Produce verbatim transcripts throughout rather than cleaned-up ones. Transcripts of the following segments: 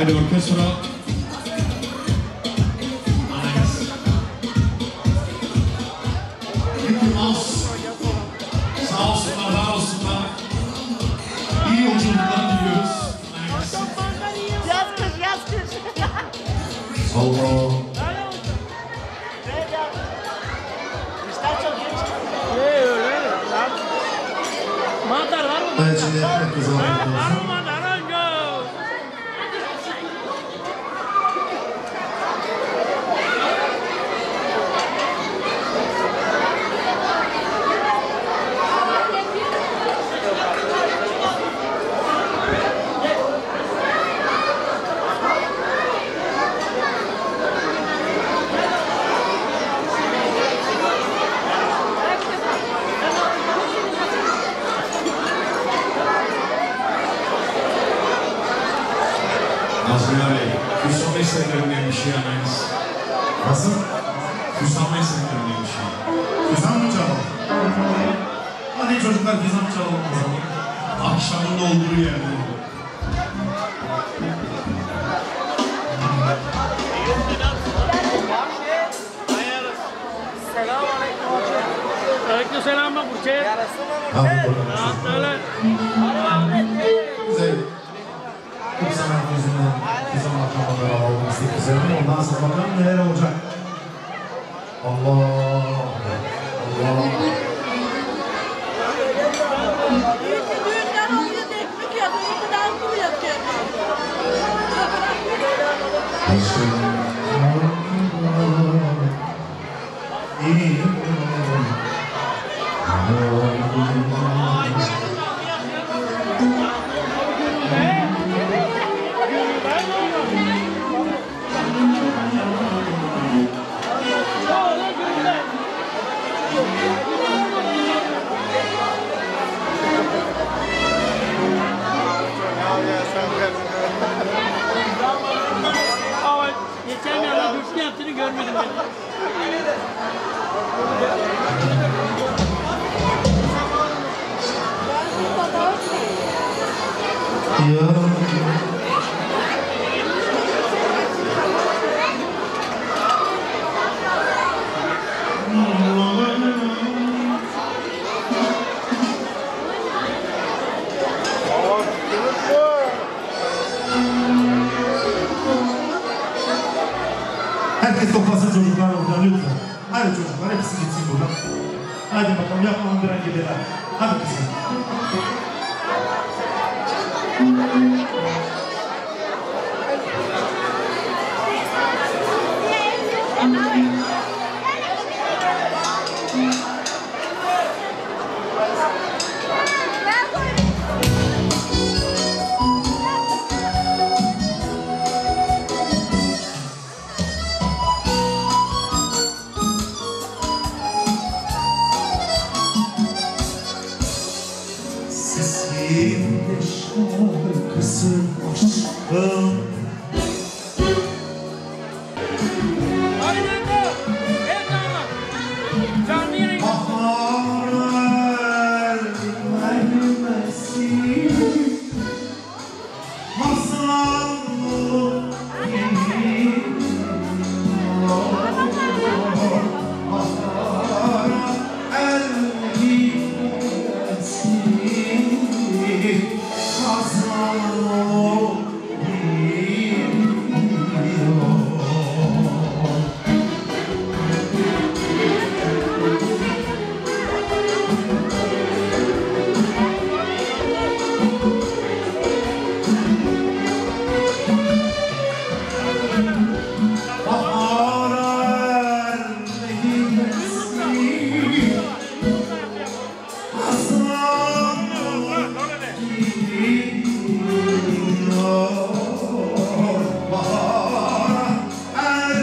Haydi orkestra. Mickey Mouse. Sağ olsunlar, var olsunlar. İyi yolculuklar diliyoruz. Yaz kış, yaz kış. Allah. İşler çok geç. Ne öyle? Mantar var mı? Ben şimdi ekmek kızartması. Var mı mantar? Önce. Nazmi abi, Hüsam eserlerinden bir şey anayız. Nasıl? Hüsam eserlerinden bir şey. Güzel mi çalalım? Hadi çocuklar güzel çalalım o zaman. Akşamın olduğu yerde. Aleyküm selam bak Burçe. Hadi bakalım. Rahat öyle. Güzel. Kırk sanat yüzünden güzel makamları alalım istedik üzerine. Ondan sonra bakalım neler olacak. Allah. Allah. Düğünler oluyor da ekmek ya. Düğünden kuru yatıyor. İyi. Ama geçen yılda Gülsün yaptığını görmedim ben. Ya. Herkes toplasın çocuklar oradan lütfen. Hadi çocuklar hepsi gitsin buradan. Hadi bakalım yapalım bir an gidelim. Hadi kızım. Sesimde şarkısı aşkım. Aynen de. Evet ama. Canlı yayın. Bahar vermesin. Masal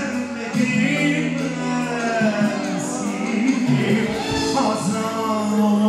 Hazan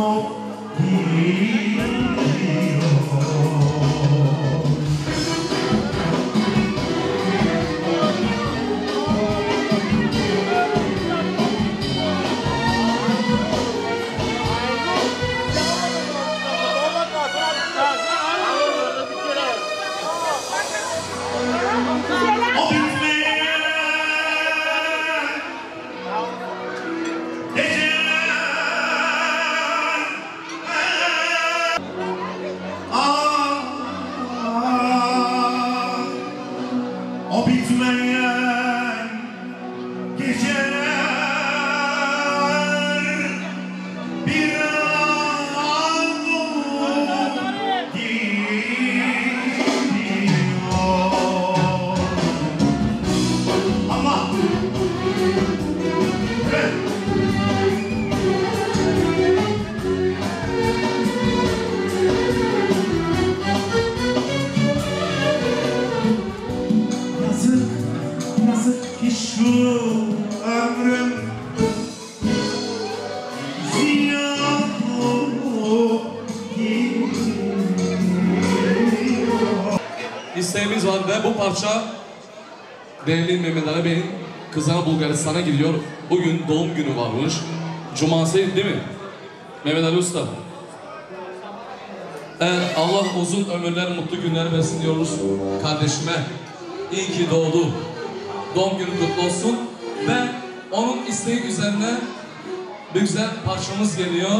isteğimiz var ve bu parça değerli Mehmet Ali Bey'in kızına Bulgaristan'a gidiyor. Bugün doğum günü varmış. Cuması değil mi? Mehmet Ali Usta. Evet, Allah uzun ömürler, mutlu günler versin diyoruz kardeşime. İyi ki doğdu. Doğum günü kutlu olsun. Ve onun isteği üzerine bir güzel parçamız geliyor.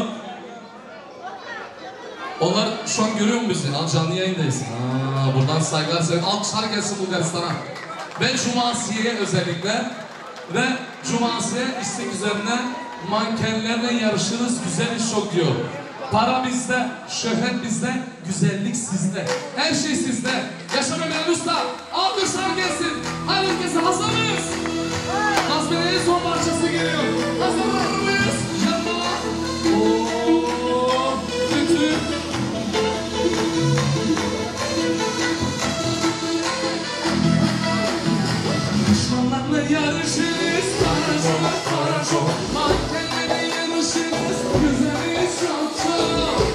Onlar şu an görüyor mu bizi? Canlı yayındayız. Aa, buradan saygılar seviyorum. Alkışlar gelsin Bulgaristan'a. Ve Cumasiye'ye özellikle. Ve Cumasiye istek üzerine mankenlerle yarışırız, güzel iş çok diyor. Para bizde, şöhret bizde, güzellik sizde. Her şey sizde. Yaşa Mehmet Usta. Alkışlar gelsin. Hayır herkese hazır mıyız? Nazmiye'nin son parçası geliyor. Hazır mıyız? Yanma. Ooo. Bütün. Düşmanlarla yarışırız. Para çok, para çok. Mankenlerle yarışırız. Güzel iş çok çok.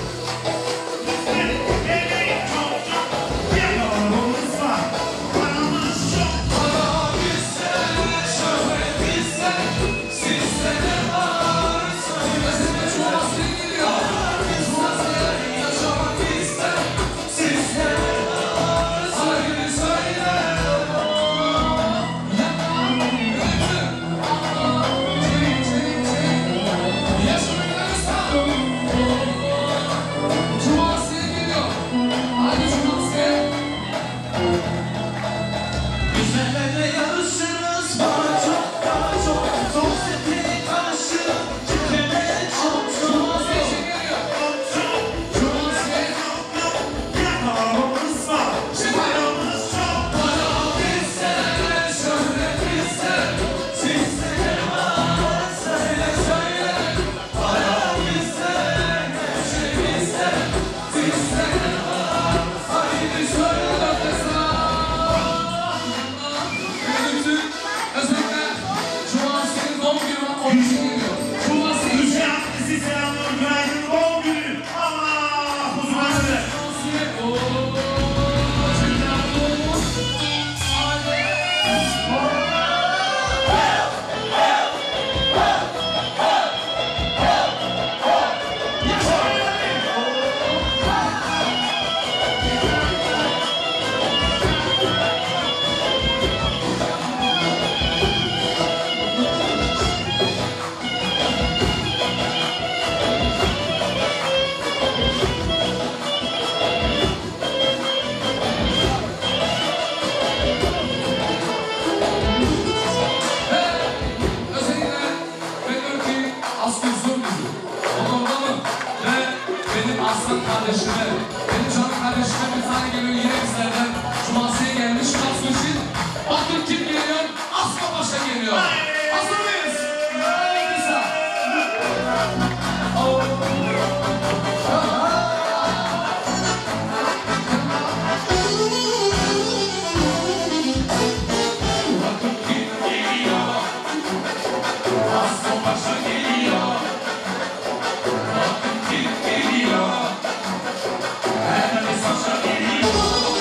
Aslan kardeşime, benim canım kardeşime bir tane geliyor yine bizlerden. Cumasi'ye gelmiş Şans için. Bakın kim geliyor? Aslan Paşa geliyor. Hazır mıyız? Hayırlısı. Bakın kim geliyor? Aslan Paşa geliyor. Bakın kim geliyor? Herkes aşağı geliyor.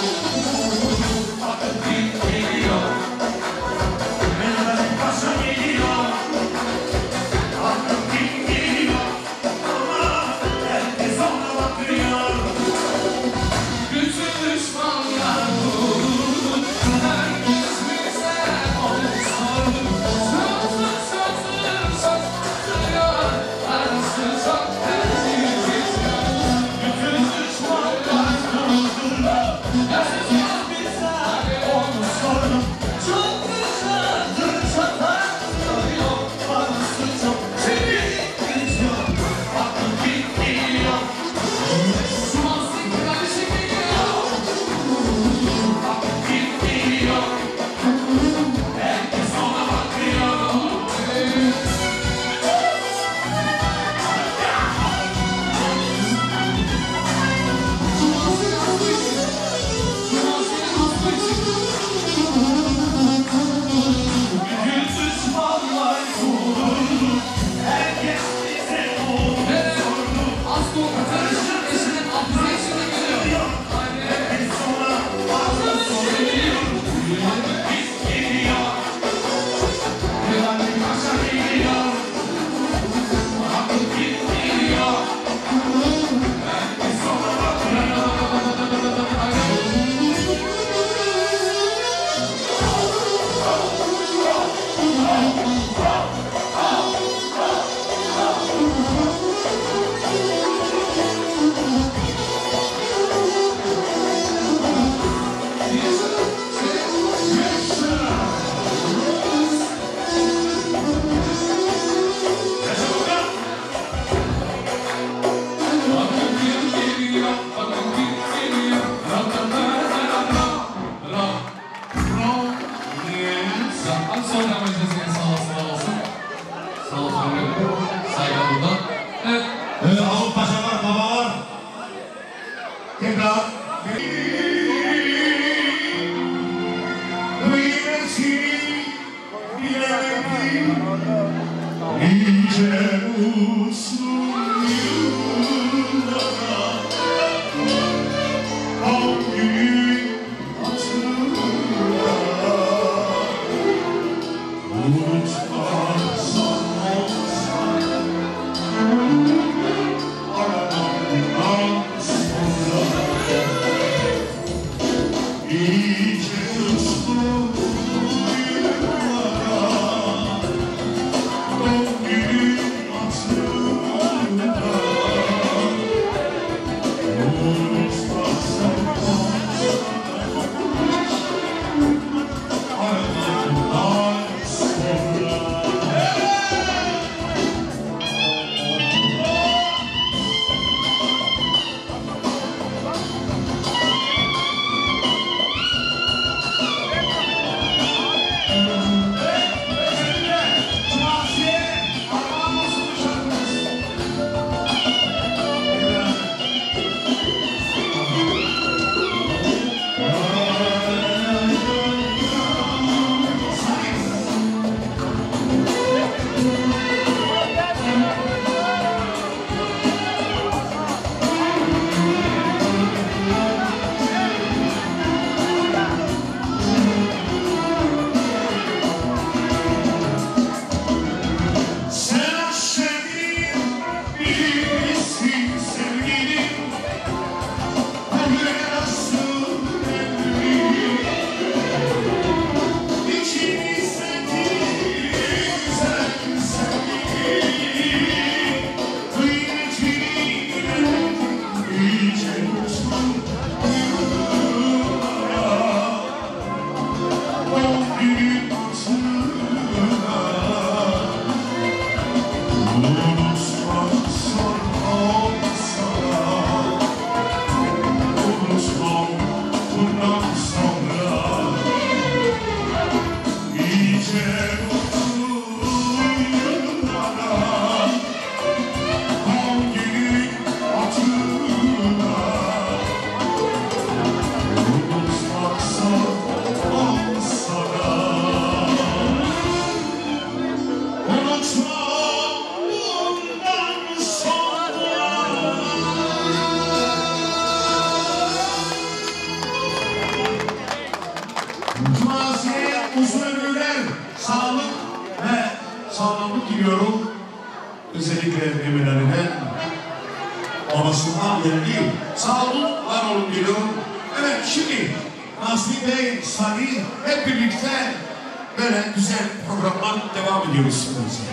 emirlerine babasından geldi. Sağ olun, var olun diyorum. Evet, şimdi Nazmi Bey, Salih hep birlikte böyle güzel programlar devam ediyoruz.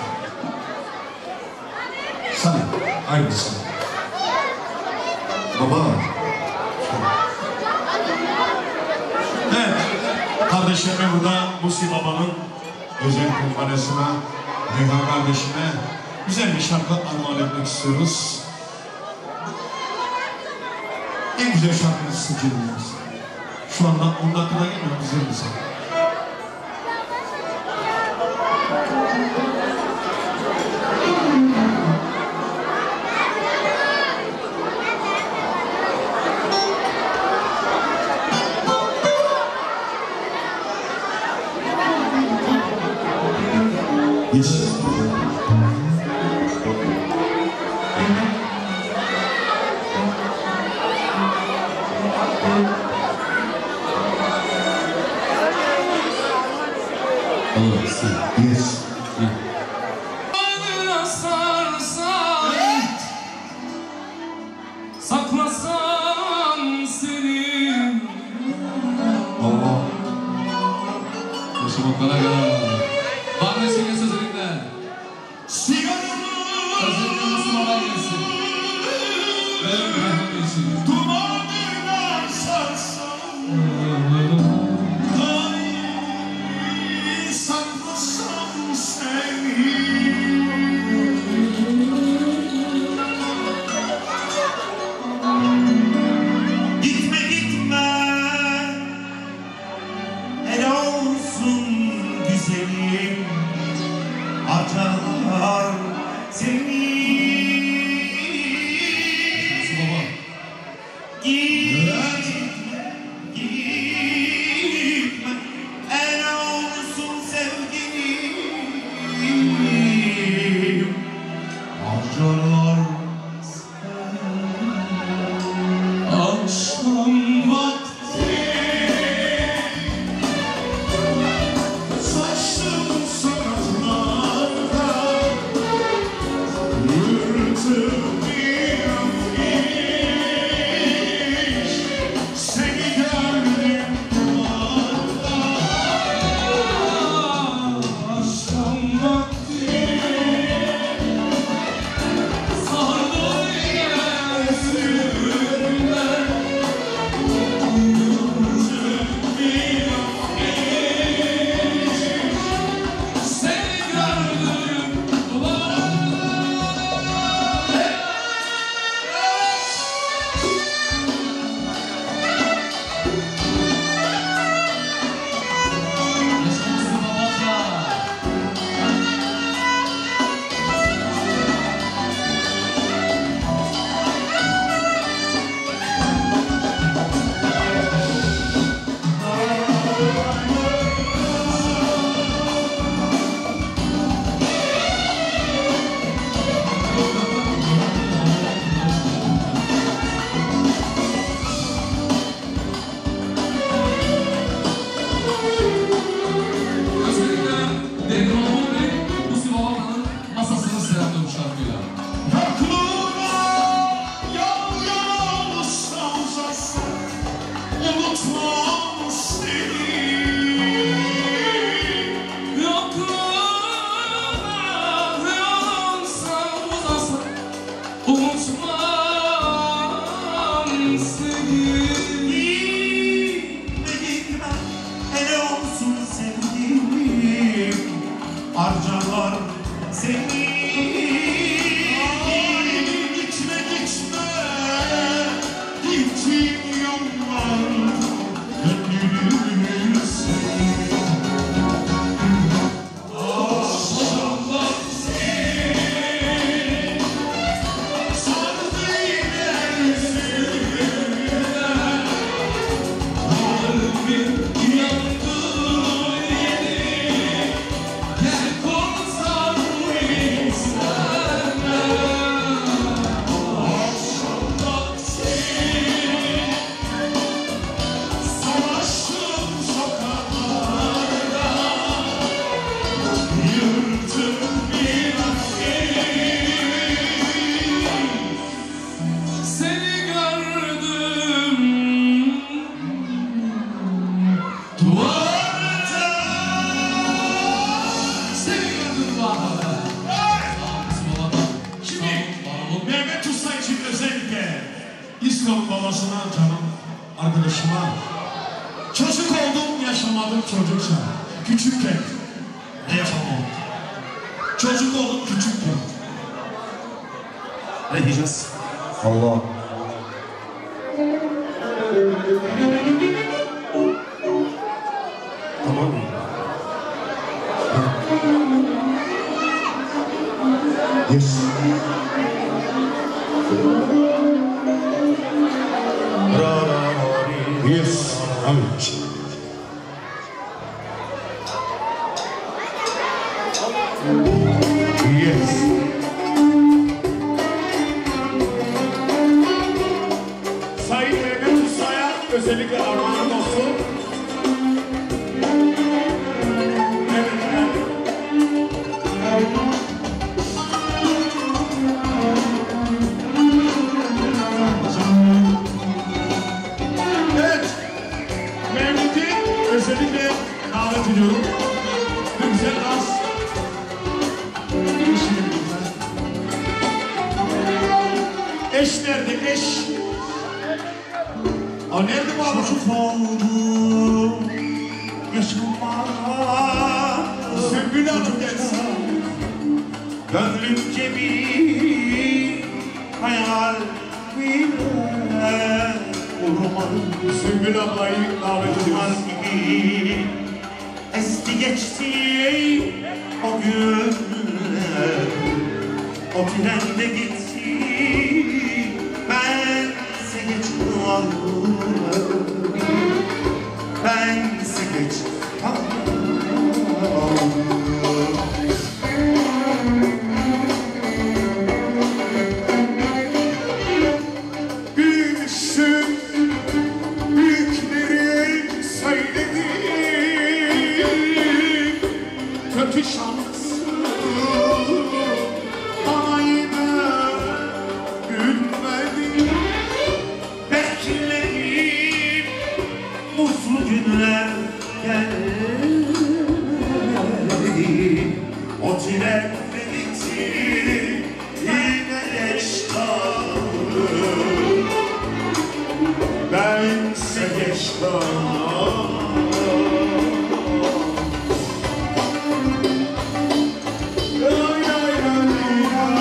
Salih, aynısı. Baba. Evet, kardeşime burada Musi Baba'nın özel kumpanyasına, Reyhan kardeşime güzel bir şarkı armağan etmek istiyoruz. En güzel şarkını seçebiliriz. Şu anda on dakikada gelmiyor, güzel bir şarkı. Yes. Oh, see. Yes. Saklasam seni. Allah. Başım o kadar kadar. Var mı şimdi sözlükler? Sözlükler Müslüman'a gelsin. Benim rahmet için. Dumanına sarsam, ay, saklasam seni. Gitme gitme, el olsun güzelim, acılar seni. Gitme, gitme, el olsun sevgilim, acılar Akşam Vakti saçtım sokaklarda, yürüdüm bir afiş, seni gördüm duvarda. akşam vakti sardı gözümden. Seni gördüm Özellikle Deli Mahmut Bey, Musi Baba'nın masasını selamlıyor bu şarkıyla. Aklına yol yolsa uzasın, unutmam seni. Yokluğuna yolsa uzasın, unutmam seni. gitme gitme, el olsun sevgilim, harcalar seni. Gitme gitme, gittiğin yollar gönlümü seni. Akşamlar seni sardı yine yüzüne. Tusa için özellikle İslam babasına canım arkadaşıma. Çocuk oldum yaşamadım çocukça. Küçükken ne yaşamam. Çocuk oldum küçükken. Ne diyeceğiz? Allah. Tamam mı? Yes. Yes. Evet. Yes. Sayın Mehmet Usta'ya özellikle armağanım olsun. Evet, Mehmet'i özellikle davet ediyorum. Bir güzel dans. Eş nerede? Eş. Aa, nerede bu abi? Çocuk oldum yaşamam. Sümbül Hanım gelsin. Gönlümce bir hayal bile kurmadım. Sümbül ablayı davet Yıllar ediyoruz. gibi esti geçti o günler. O trende gitti, bense geç kaldım. Bense geç kaldım. Büyümüşsün, büyüklerin söyledi. Kötü şansın, aynı gülmedi. Bekledim mutlu günler geldi. O trende gitti, yine geç kaldı. Bense geç kaldım. Lay lay lay lay.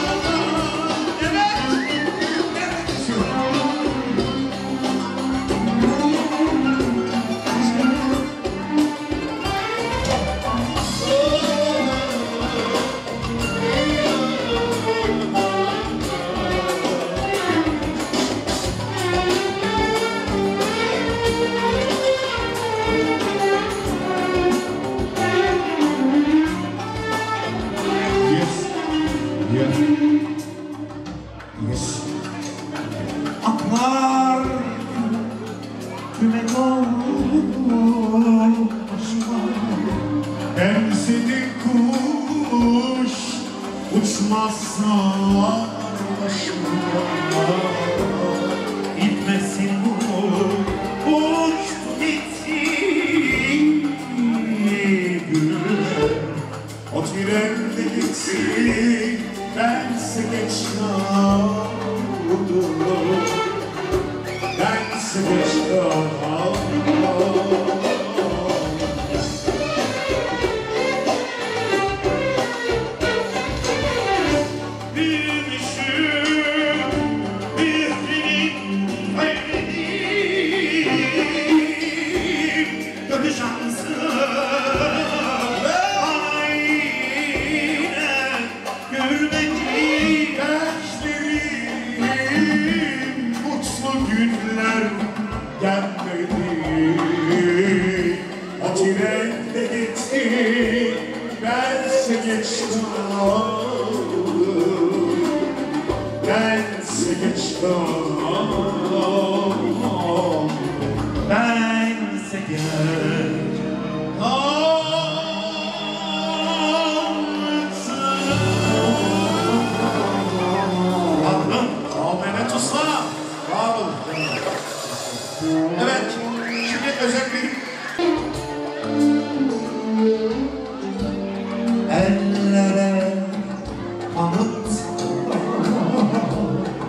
Yes. Yes. Yes. Aklar küme doğru aşklar. Ben senin kuş uçmazsan başıma. Gitmesin bu uçtu gitti günler. O trende gitti, bense geç kaldım. Bense geç kaldım. Büyümüşüm büyüklerin söyledi. Kötü şansı aynen gülmedi. Gençlerin mutlu günler gelmedi. O trende gitti, bense geç kaldım. Bense geç kaldım. Bense gel. Adnan, Mehmet Usta. Sağ olun. Evet, şimdi özel bir Ellere kanıt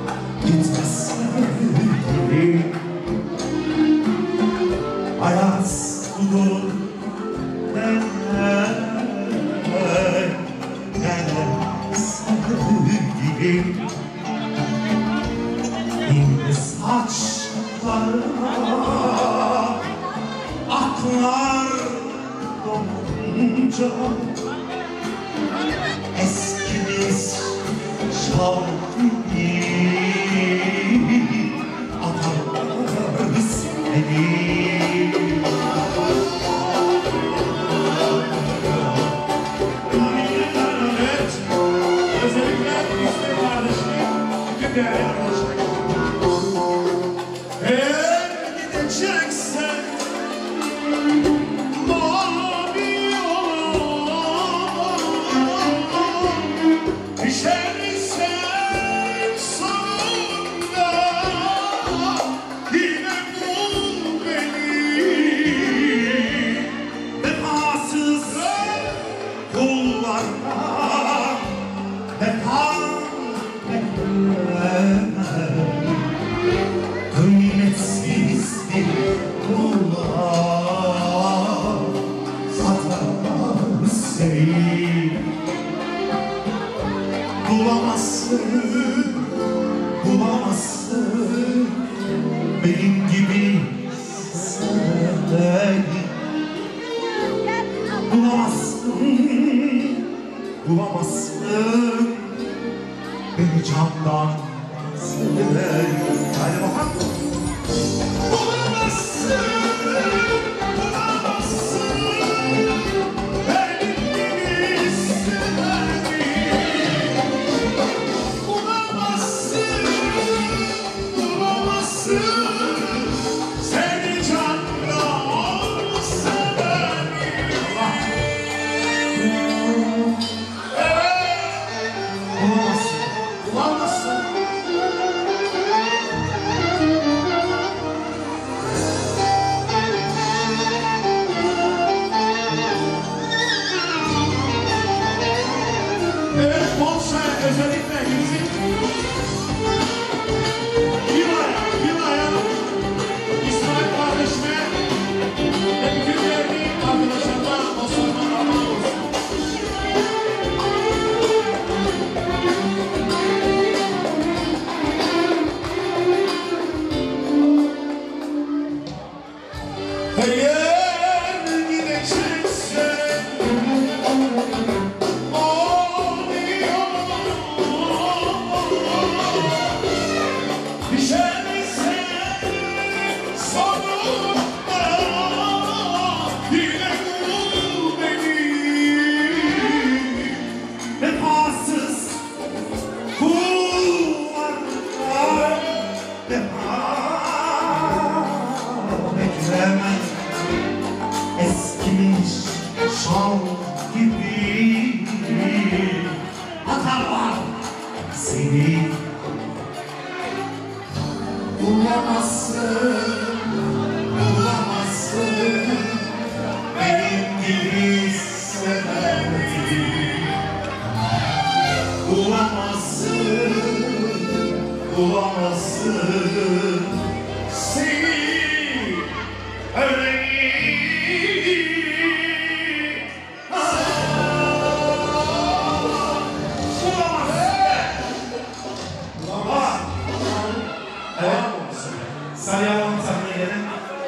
İnce saçlarına aklar dolunca eskimiz şarkıyı atarız seni. Evet, özellikle İsmet kardeşim, bütün değerli arkadaşlar. Eğer gideceksen mavi yola, düşersen sonunda yine bul beni. Vefasız kullarına vefa bekleme, kıymetsiz bir kula satar seni. Bulamazsın, bulamazsın benim gibi seveni. Bulamazsın, bulamazsın beni candan seven. Hadi bakalım. Bulamazsın, bulamazsın benim gibi seveni. Bulamazsın, bulamazsın seni candan seveni. Bulamazsın, bulamazsın. Evet, Bolsa özellikle yüksek Yılaya, Yılaya, İsmail kardeşime ve bütün değerli arkadaşlarıma dostlarıma rahmet olsun. Eğer gideceksen mavi yola, düşersen sonunda yine bul beni. Vefasız kullarına vefa bekleme, eskimiş şal gibi atarlar seni. Bulamazsın, bulamazsın benim gibi seveni. Bulamazsın, bulamazsın seni öyle. Sarıya alalım sahneye gelin.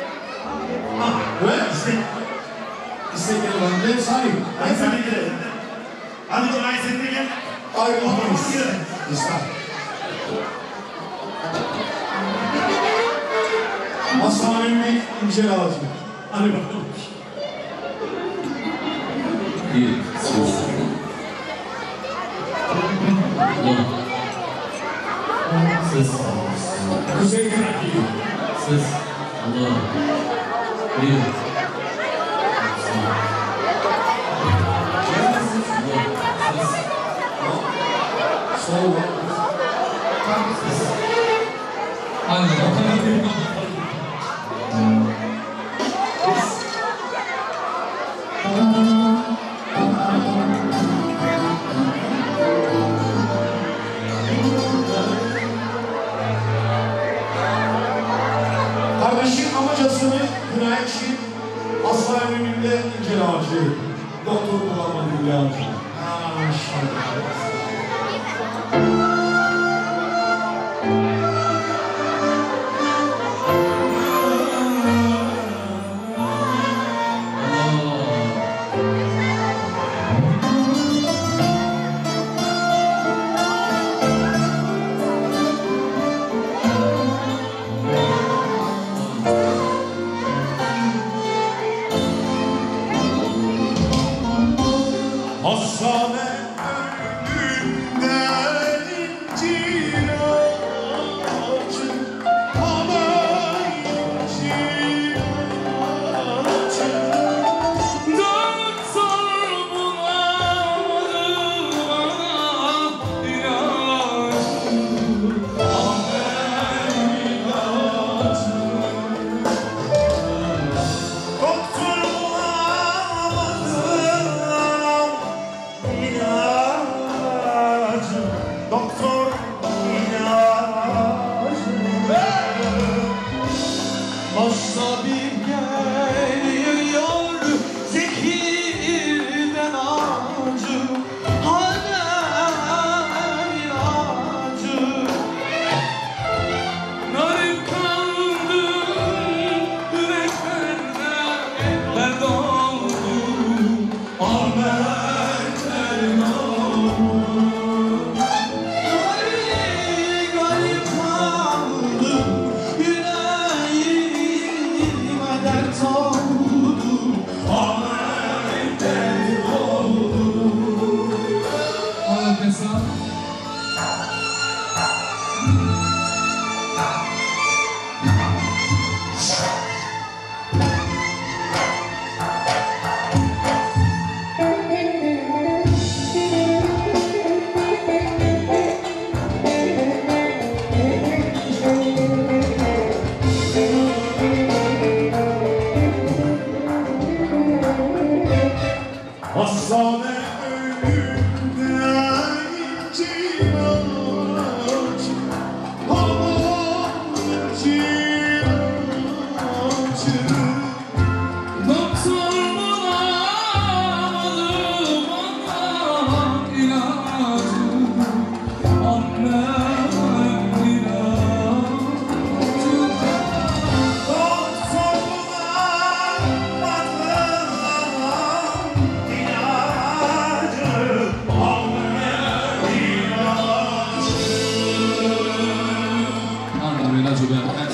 Evet, İşte, istekleri var. Ne sahip? hadi sahneye girelim. Hadi kolay setine gel. Ayrılamayız. İslam. Hastanenin incel ağacı. Hadi bakalım. Bir, sus. Ses. Kuzey Kıraklı. Ses. Allah. Bir. Sol. Aynen. Kardeşin amcasını Güneş'in hastanenin incel ağacı. Doktor bulamadı bile ağacı. Aa, maşallah.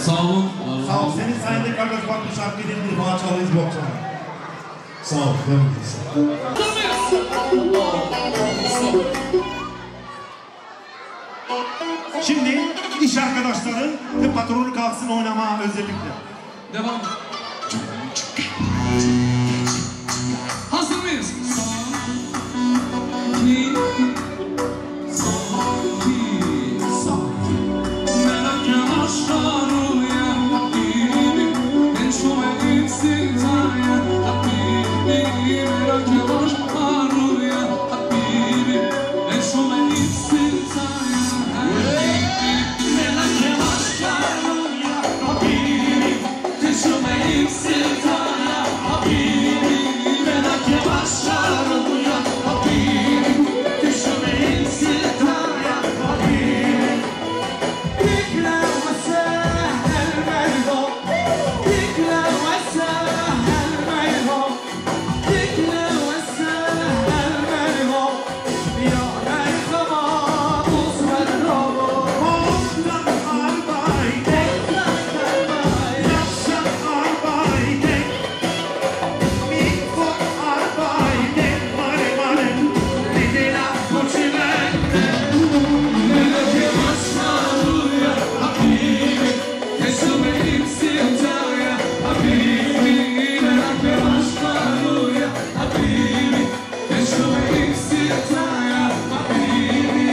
Sağ olun. Sağ ol. Senin sayende kardeş bak bu şarkı değil bir parçalıyız bu akşam. Sağ ol. Şimdi iş arkadaşları ve patronu kalksın oynama özellikle. Devam. Hazır mıyız? Sanki, sanki, sanki merak yamaçlar uyan habibi ben şu eksin zayen habibi merak yamaçlar uyan habibi ben şu eksin zayen habibi merak yamaçlar uyan habibi ben şu eksin zayen habibi merak yamaçlar uyan habibi ben şu eksin zayen habibi Dikler ve sehel meyho Dikler ve sehel meyho Dikler ve sehel meyho Ya merhaba uzmerro Ondan arbeite, yaşam arbeite, min von arbeite, mare mare, nede la fucilente. merak yamaçlar uyan habibi ben şu eksin zayen habibi merak yamaçlar uyan habibi ben şu eksin zayen habibi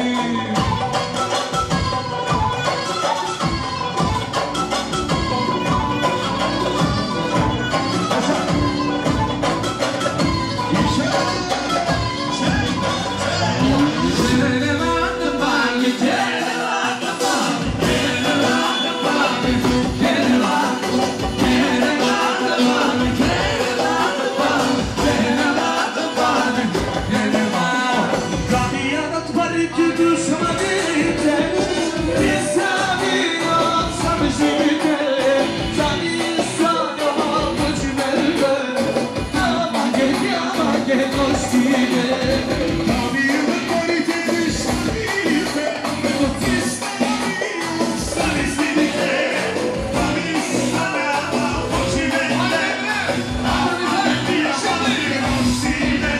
Cambiano tvariti düşmanite, Pisavino sabişite, Zani sanyo fucilente. Amage amage nostine. Cambiano tvariti düşmanite, Pisavino sabişite, Zani sanyo fucilente. Amage amage nostine.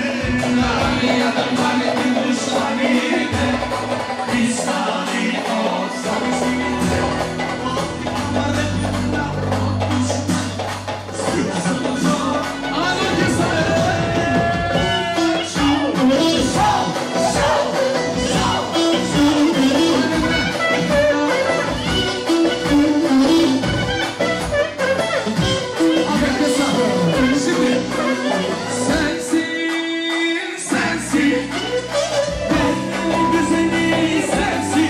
Sensin, sensin Benim güzeli sensin,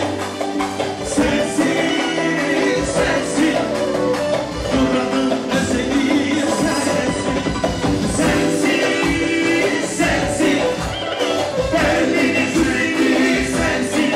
sensin, sensin. Buranın özeli sensin, sensin, sensin. Berlin'in güzeli sensin,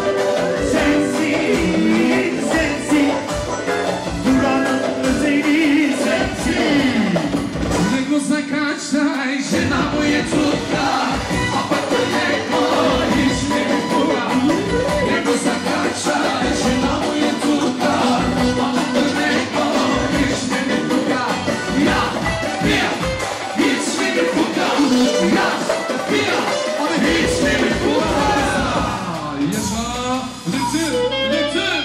sensin, sensin. Buranın özeli sensin. Nego zakачай, жена моя чутка, а потом его hiç ne buga. Nego zakачай, жена моя чутка, а потом его hiç ne buga. Ya, ya, hiç ne buga. Ya, ya, ama hiç ne buga. Yaşa, ritim, ritim.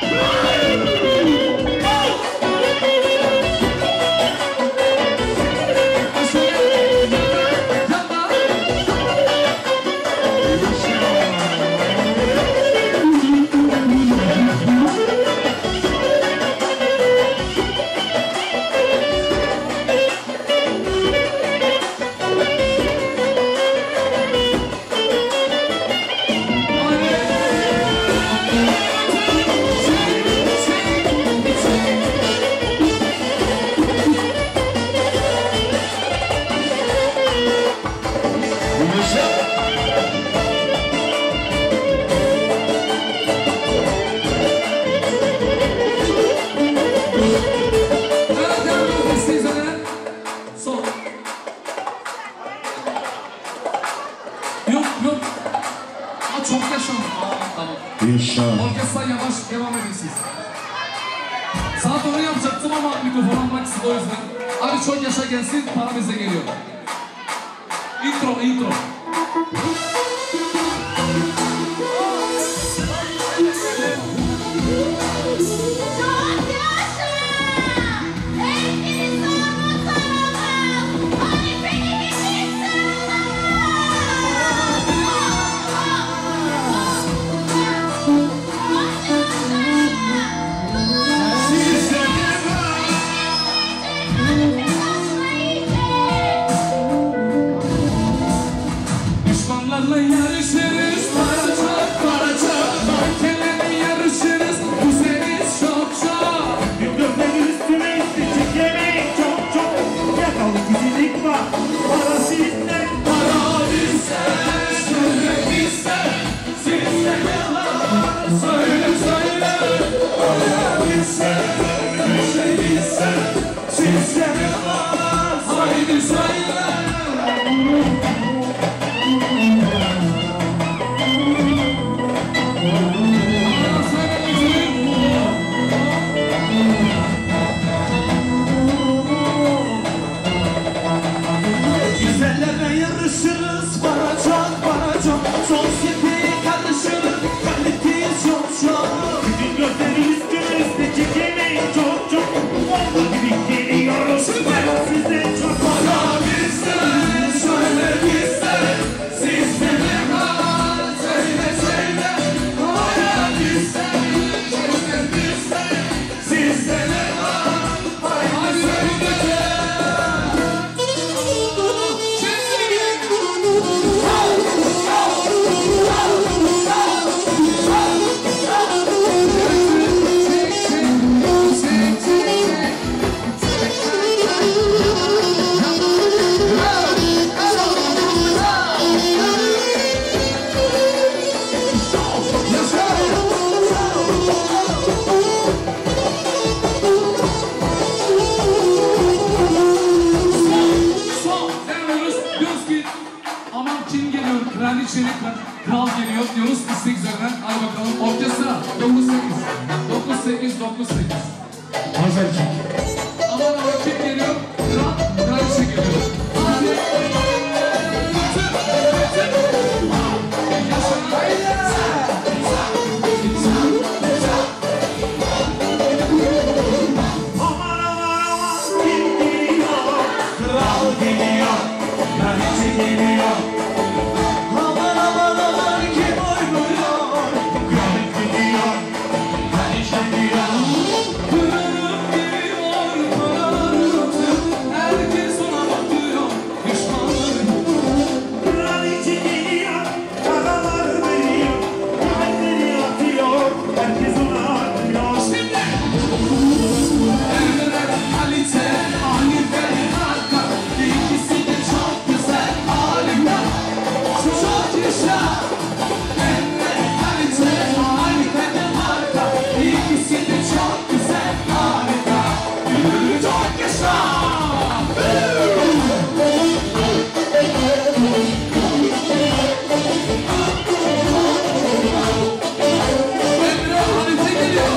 Yok yok. Aa, çok yaşam. Aa, tamam. İnşallah. Orkestra yavaş devam edin siz. Zaten onu yapacaktım ama mikrofon almak istedi o yüzden. Abi çok yaşa gelsin, para bize geliyor. Intro, intro. Düşmanlarla yarışırız, para çok, para çok. Mankenlerle yarışırız, güzeliz çok çok. Gökten üstüne üstü çekemeyin çok çok. Yakalı güzellik var, para sizde. Para bizde, şöhret bizde. Sizde ne var? Söyle söyle. Para bizde, şöhret bizde. Sizde ne var? Haydi söyle. Güzellerle yarışırız, para çok, para çok. Sosyeteye karışırız, kaliteyiz çok çok. Bütün gözleri üstüne üstüne çekemeyin çok çok. Bomba gibi geliyoruz, ben size çok. Para bizde, şöyle bizde. Sizde ne var? Söyle söyle. Para bizde, şöyle bizde. Sizde ne var? Haydi söyle. Aman kim geliyor? Kraliçenin kral geliyor diyoruz istek üzerinden. Hadi bakalım orkestra dokuz sekiz dokuz sekiz dokuz sekiz. Hazır. Aman aman kim geliyor? Kral, kraliçe geliyor. Hadi. Aman aman aman kim geliyor? Kral geliyor, kraliçe geliyor. Aman aman aman kim oynuyor? Kral geliyor, kraliçe geliyor. Kralım geliyor, paraları atıyor. Herkes ona bakıyor. Düşmanları. Kraliçe geliyor, paralar veriyor. Güvenleri atıyor, herkes ona atıyor. Şimdi. Emre, kalite, Hanife, Hakan. İkisi de çok güzel, harika. Çok yaşa. Emre, kalite, Hanife de marka. İkisi de çok güzel, harika. Çok yaşa. Emre, Hanife geliyor.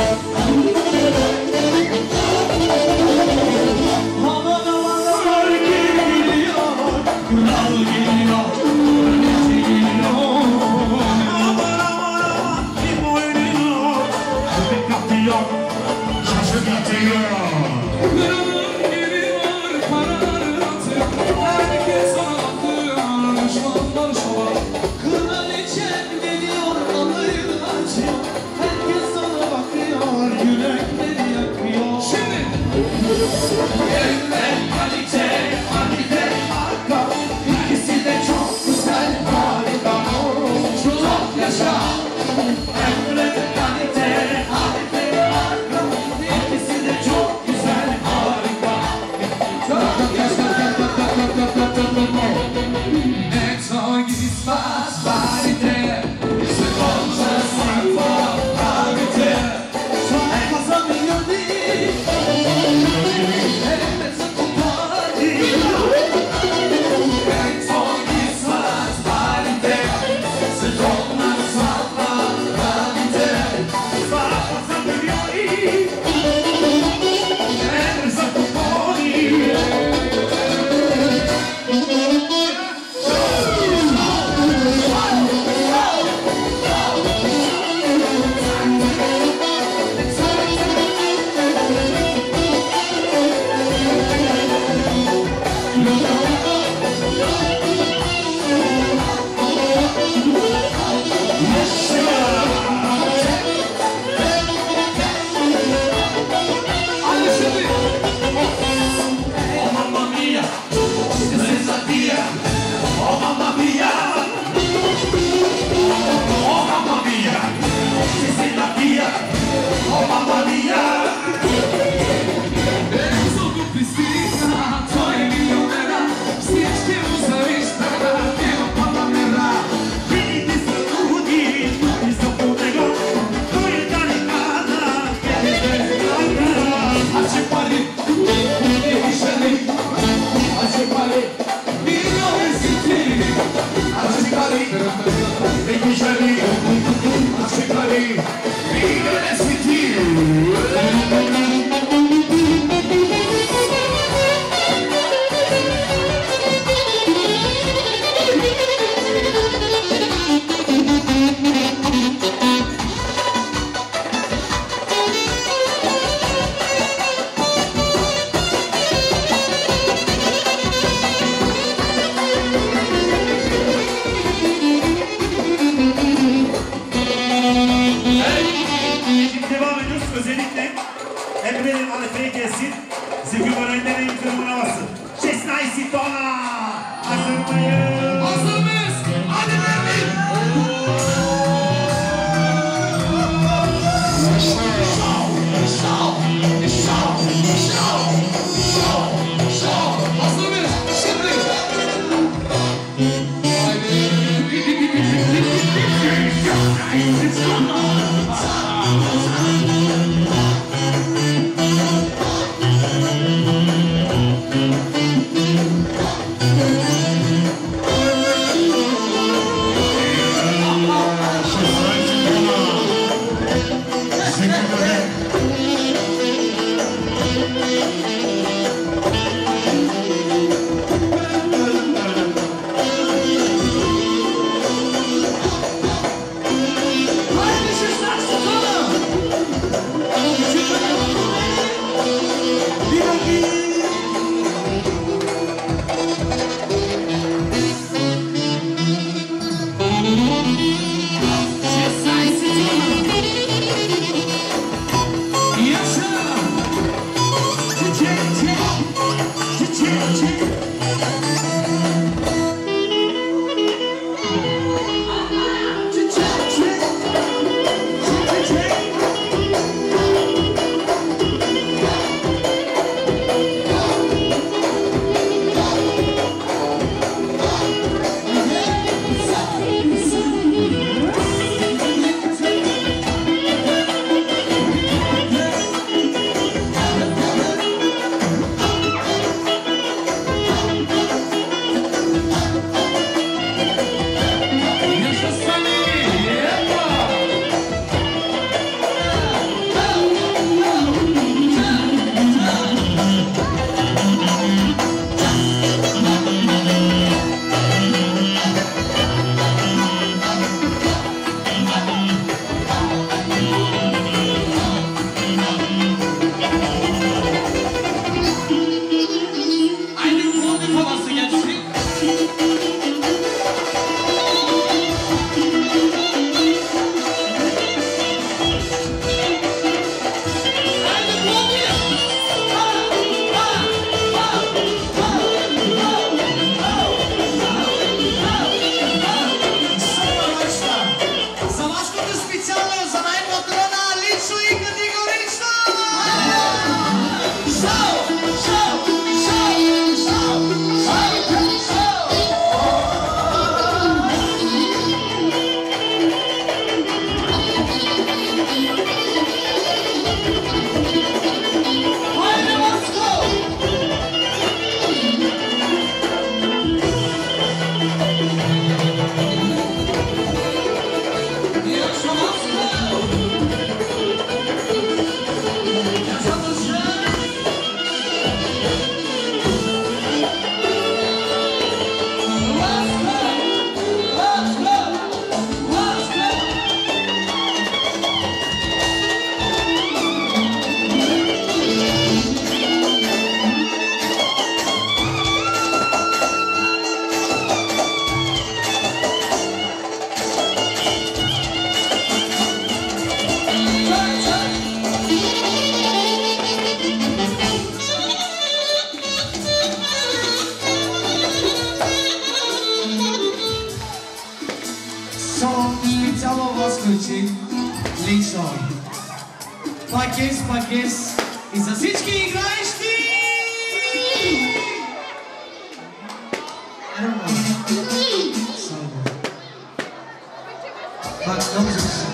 Aman aman aman kim geliyor? Kral geliyor, kraliçe geliyor. Aman aman aman kim oynuyor? Köpek atıyor, şaşı atıyor. Kralım geliyor, paraları atıyor. Herkes ona bakıyor, düşmanlar şova. Kraliçem geliyor, alayını açıyor. Herkes ona bakıyor, yürekleri yakıyor. Şimdi. Emre, kalite, Hanife, Hakan. İkisi de çok güzel, harika. Çok yaşa. Emre, kalite, Hanife, Hakan. İkisi de çok güzel, harika. özellikle Emre'nin Arife'ye gelsin. Zeki öğrenlerin yıkılımına basın. Şesnaysi Dona! Hazır mıyız? Hazır mıyız? Hadi Mervin! Hazır mıyız? Şimdi! Пакес, пакес и за всички играещи! Пак, много за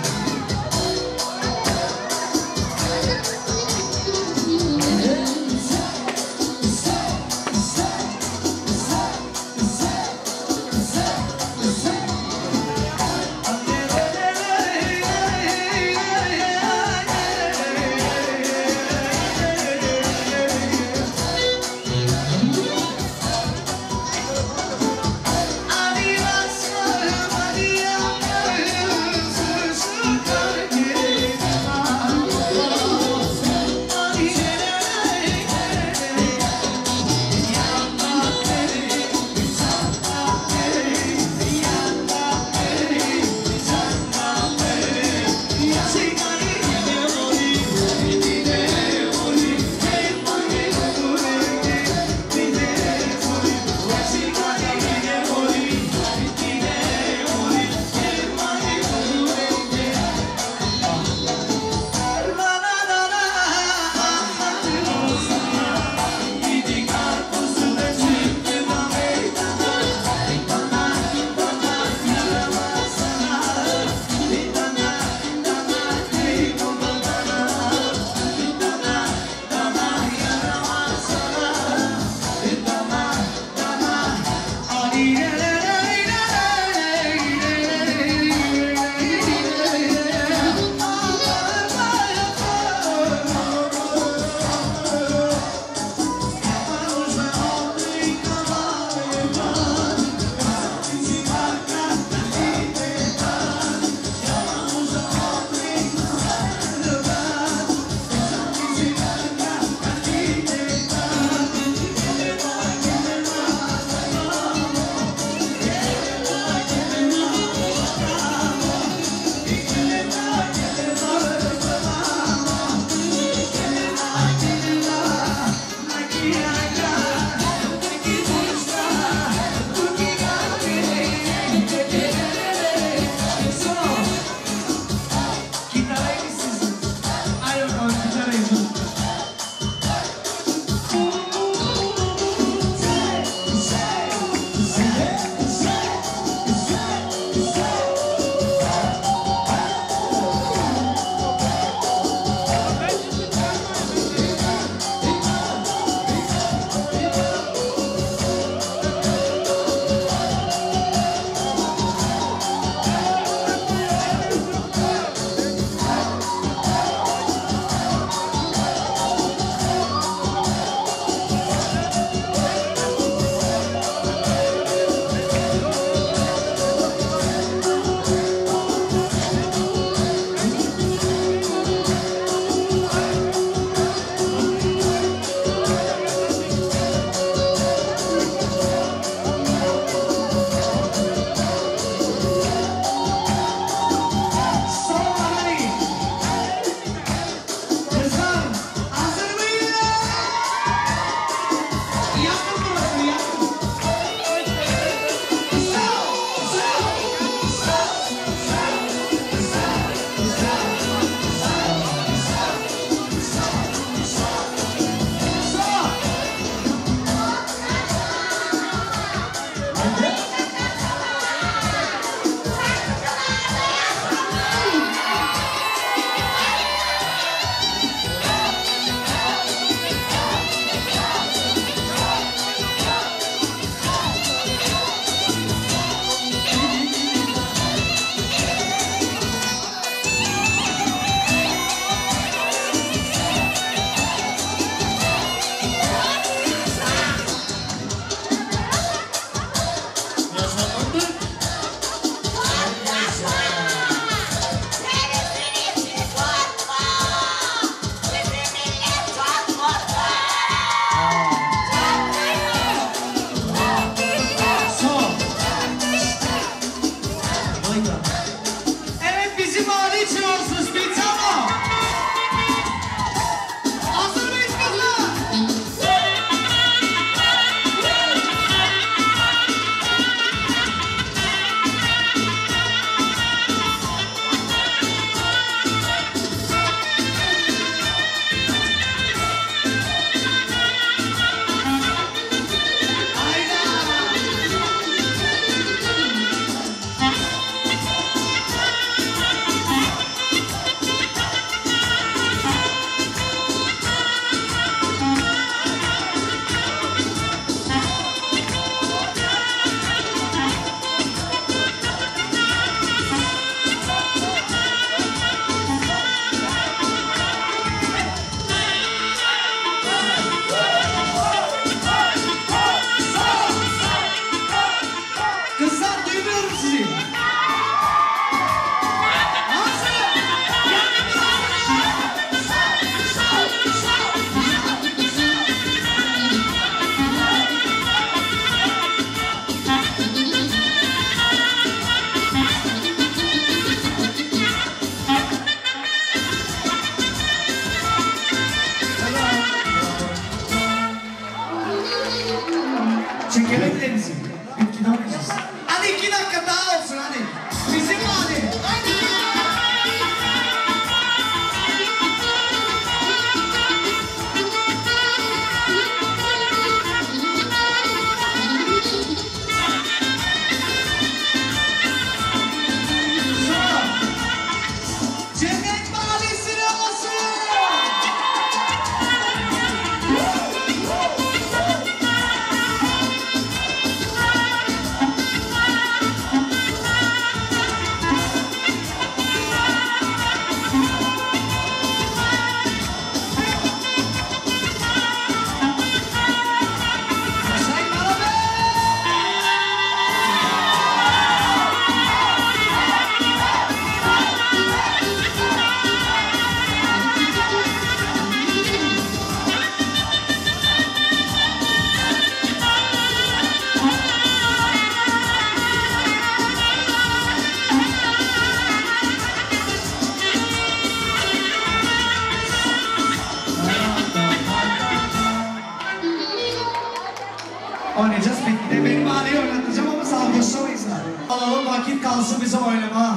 Oynayacağız. Peki de benim mahalleyi oynatacağım ama salmışlamayız da. Alalım vakit kalsın bizim oynama.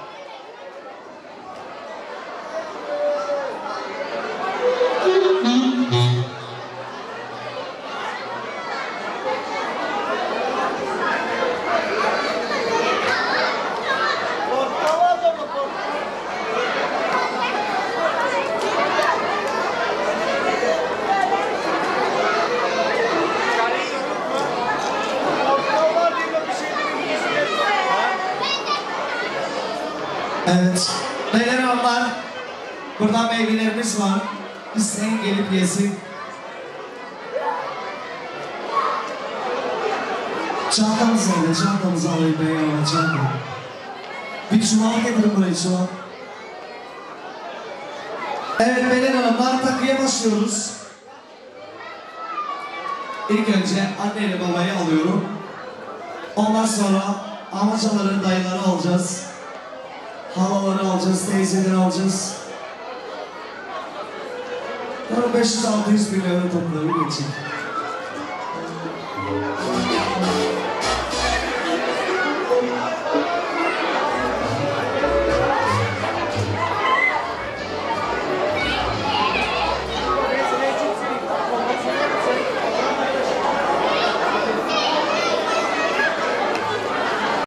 Evet. Beyler hanımlar, burada meyvelerimiz var. İsteyin gelip yesin. Çantamızı alın, çantamızı alayım bey hanımlar, çantamı. Bir çuval getirin buraya, çuval. Evet beyler hanımlar, takıya başlıyoruz. İlk önce anneyle babayı alıyorum. Ondan sonra amcaları, dayıları alacağız. Halaları alacağız, teyzeleri alacağız. beş yüz altı yüz bin lira topları geçecek.